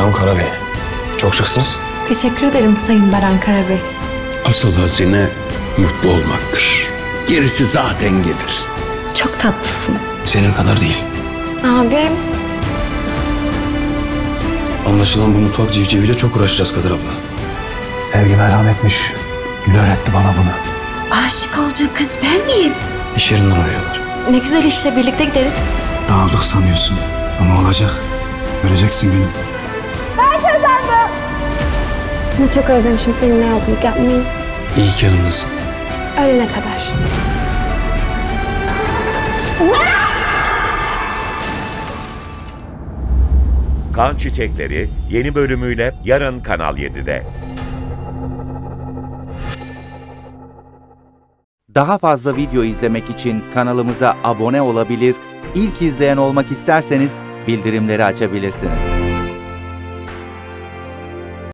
İrem Karabey. Çok şıksınız. Teşekkür ederim Sayın Baran Karabey. Asıl hazine mutlu olmaktır. Gerisi zaten gelir. Çok tatlısın. Senin kadar değil. Abim. Anlaşılan bu mutfak civciviyle çok uğraşacağız Kadir abla. Sevgi merhametmiş. Gül öğretti bana bunu. Aşık olduğu kız ben miyim? İş yerinden arıyorlar. Ne güzel işte, birlikte gideriz. Dağıldık sanıyorsun ama olacak. Göreceksin gülüm. Ne çok özlemişim seninle yolculuk yapmayı. İyi ki yanımdasın. Ölene kadar. Kan Çiçekleri yeni bölümüyle yarın Kanal 7'de. Daha fazla video izlemek için kanalımıza abone olabilir, ilk izleyen olmak isterseniz bildirimleri açabilirsiniz.